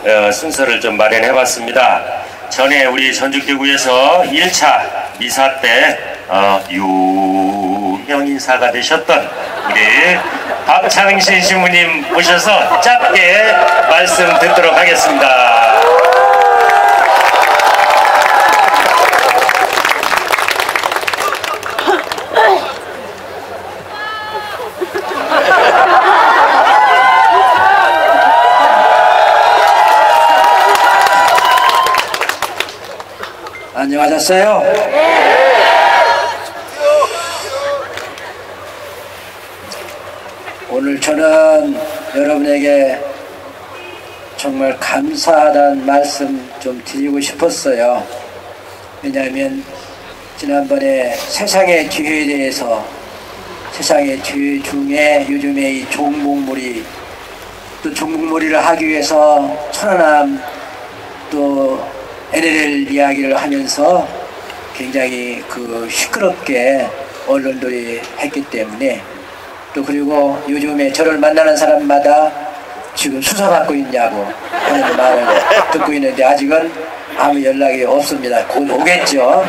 순서를 좀 마련해봤습니다. 전에 우리 전주교구에서 1차 미사 때 유명 인사가 되셨던 우리 박창신 신부님 모셔서 짧게 말씀 듣도록 하겠습니다. 안녕하셨어요? 오늘 저는 여러분에게 정말 감사하다는 말씀 좀 드리고 싶었어요. 왜냐하면 지난번에 세상의 뒤에 대해서, 세상의 뒤 중에 요즘에 이 종목놀이, 또 종목놀이를 하기 위해서 천안함 또 NLL 이야기를 하면서 굉장히 시끄럽게 언론들이 했기 때문에, 또 그리고 요즘에 저를 만나는 사람마다 지금 수사받고 있냐고 하는 말을 듣고 있는데 아직은 아무 연락이 없습니다. 곧 오겠죠.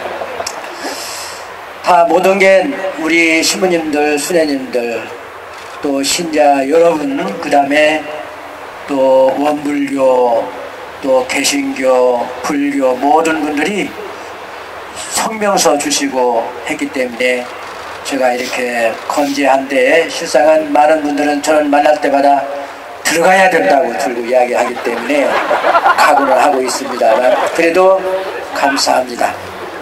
다 모든 게 우리 신부님들, 수녀님들, 또 신자 여러분, 그 다음에 또 원불교, 또 개신교, 불교 모든 분들이 성명서 주시고 했기 때문에 제가 이렇게 건재한데, 실상은 많은 분들은 저를 만날 때마다 들어가야 된다고 들고 이야기하기 때문에 각오를 하고 있습니다만 그래도 감사합니다.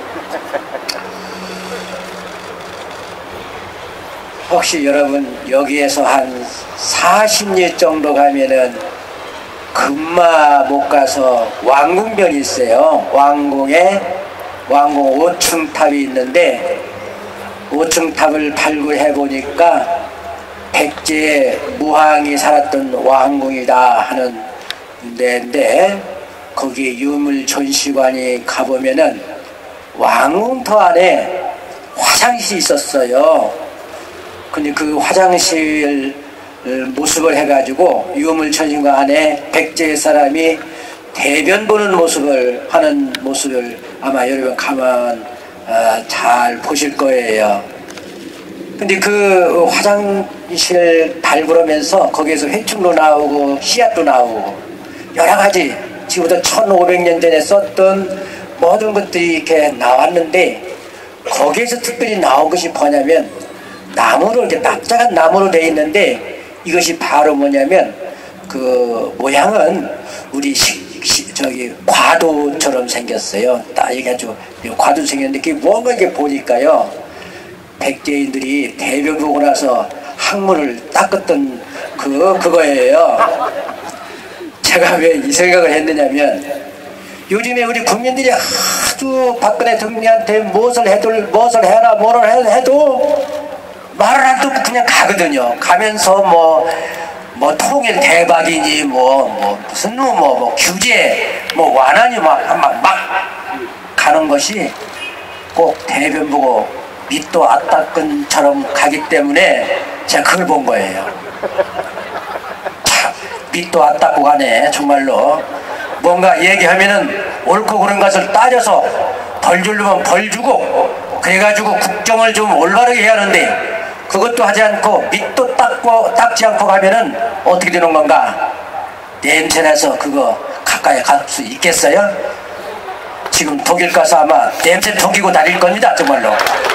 혹시 여러분 여기에서 한 40리 정도 가면은 금마 못 가서 왕궁변이 있어요. 왕궁 5층 탑이 있는데 5층 탑을 발굴해 보니까 백제 무왕이 살았던 왕궁이다 하는 데인데, 거기 유물 전시관이 가보면은 왕궁터 안에 화장실이 있었어요. 근데 그 화장실 모습을 해가지고 유물 전시관 안에 백제 사람이 대변 보는 모습을 하는 모습을 아마 여러분 가면 잘 보실 거예요. 근데 그 화장실 발굴하면서 거기에서 회충도 나오고 씨앗도 나오고 여러 가지 지금부터 1500년 전에 썼던 모든 것들이 이렇게 나왔는데, 거기에서 특별히 나온 것이 뭐냐면 나무로, 이렇게 납작한 나무로 되어 있는데, 이것이 바로 뭐냐면 그 모양은 우리 과도처럼 생겼어요. 딱 이게 아주 과도 생겼는데 그게 뭔가 이렇게 보니까요, 백제인들이 대변 보고 나서 항문을 닦았던 그거예요. 제가 왜 이 생각을 했느냐면, 요즘에 우리 국민들이 아주 박근혜 대통령한테 무엇을 해라 뭐를 해도 말을 안 듣고 그냥 가거든요. 가면서 뭐 통일 대박이니 무슨 규제 완화니 막 가는 것이 꼭 대변 보고 밑도 아따끈처럼 가기 때문에 제가 그걸 본 거예요. 참 밑도 아따고 가네 정말로. 뭔가 얘기하면은 옳고 그른 것을 따져서 벌 주려면 벌 주고 그래가지고 국정을 좀 올바르게 해야 하는데, 그것도 하지 않고 밑도 닦지 않고 가면은 어떻게 되는 건가? 냄새나서 그거 가까이 갈 수 있겠어요? 지금 독일 가서 아마 냄새 독이고 다닐 겁니다 정말로.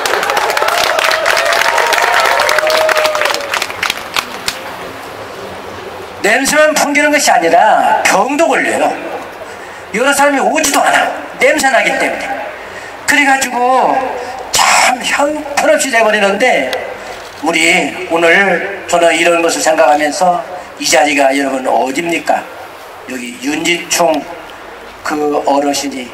냄새만 풍기는 것이 아니라 병도 걸려요. 여러 사람이 오지도 않아, 냄새나기 때문에. 그래가지고 참 형편없이 돼버리는데, 우리 오늘 저는 이런 것을 생각하면서, 이 자리가 여러분 어딥니까? 여기 윤지충 그 어르신이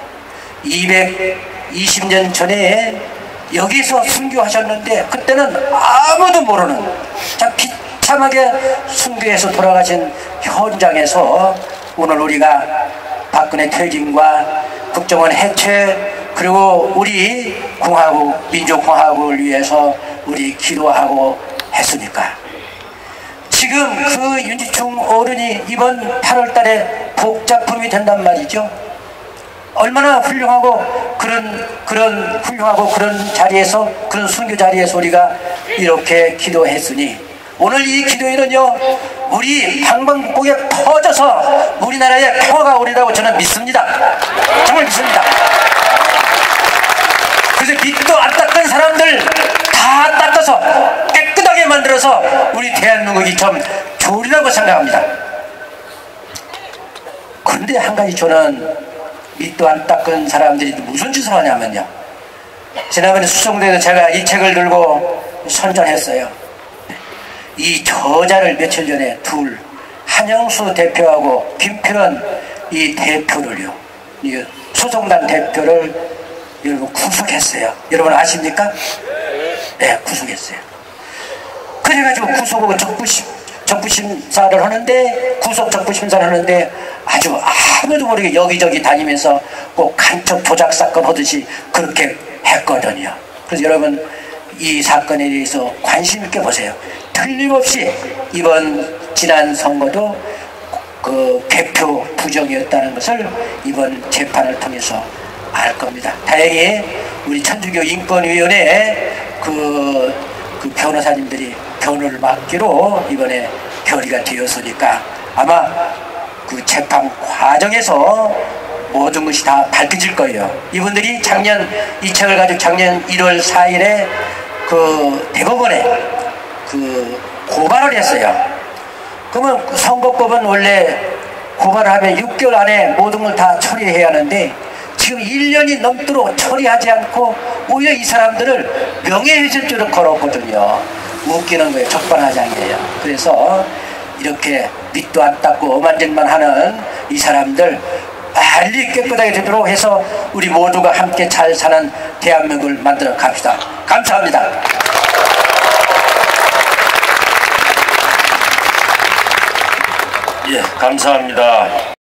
220년 전에 여기서 순교하셨는데, 그때는 아무도 모르는 참 비참하게 순교해서 돌아가신 현장에서 오늘 우리가 박근혜 퇴진과 국정원 해체, 그리고 우리 민족공화국을 위해서 우리 기도하고 했으니까 지금 그 윤지충 어른이 이번 8월 달에 복작품이 된단 말이죠. 얼마나 훌륭하고 그런 자리에서, 그런 순교 자리에서 우리가 이렇게 기도했으니, 오늘 이 기도회는요, 우리 방방곡곡에 퍼져서 우리나라에 평화가 오리라고 저는 믿습니다. 정말 믿습니다. 그래서 밑도 안 닦은 사람들 다 닦아서 깨끗하게 만들어서 우리 대한민국이 좀 좋으리라고 생각합니다. 그런데 한 가지 저는 밑도 안 닦은 사람들이 무슨 짓을 하냐면요, 지난번에 수성대에서 제가 이 책을 들고 선전했어요. 이 저자를 며칠 전에 한영수 대표하고 김필원 이 대표를요, 이 소송단 대표를 여러분 구속했어요. 여러분 아십니까? 네, 구속했어요. 그래가지고 구속하고 적부심사를 하는데, 구속 적부심사를 하는데 아주 아무도 모르게 여기저기 다니면서 꼭 간첩 조작 사건 하듯이 그렇게 했거든요. 그래서 여러분 이 사건에 대해서 관심 있게 보세요. 틀림없이 이번 지난 선거도 그 개표 부정이었다는 것을 이번 재판을 통해서 알 겁니다. 다행히 우리 천주교 인권위원회 그 변호사님들이 변호를 맡기로 이번에 결의가 되었으니까 아마 그 재판 과정에서 모든 것이 다 밝혀질 거예요. 이분들이 이 책을 가지고 작년 1월 4일에 그 대법원에 그 고발을 했어요. 그러면 선거법은 원래 고발을 하면 6개월 안에 모든 걸 다 처리해야 하는데, 지금 1년이 넘도록 처리하지 않고 오히려 이 사람들을 명예훼손죄로 걸었거든요. 웃기는 거예요. 적반하장이에요. 그래서 이렇게 밑도 안 닦고 어만질만 하는 이 사람들 빨리 깨끗하게 되도록 해서 우리 모두가 함께 잘 사는 대한민국을 만들어 갑시다. 감사합니다. 예, 감사합니다.